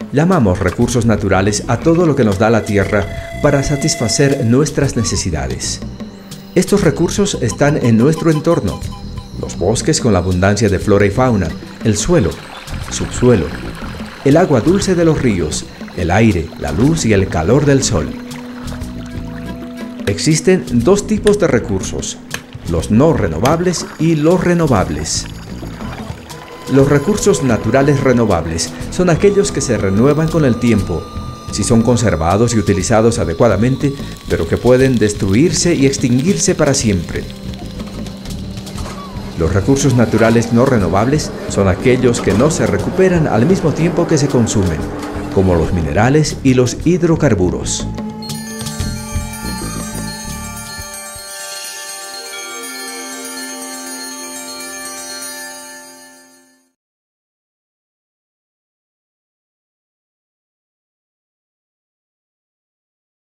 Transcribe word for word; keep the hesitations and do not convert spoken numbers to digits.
Llamamos recursos naturales a todo lo que nos da la tierra para satisfacer nuestras necesidades. Estos recursos están en nuestro entorno: los bosques con la abundancia de flora y fauna, el suelo, subsuelo, el agua dulce de los ríos, el aire, la luz y el calor del sol. Existen dos tipos de recursos: los no renovables y los renovables. Los recursos naturales renovables son aquellos que se renuevan con el tiempo, si son conservados y utilizados adecuadamente, pero que pueden destruirse y extinguirse para siempre. Los recursos naturales no renovables son aquellos que no se recuperan al mismo tiempo que se consumen, como los minerales y los hidrocarburos.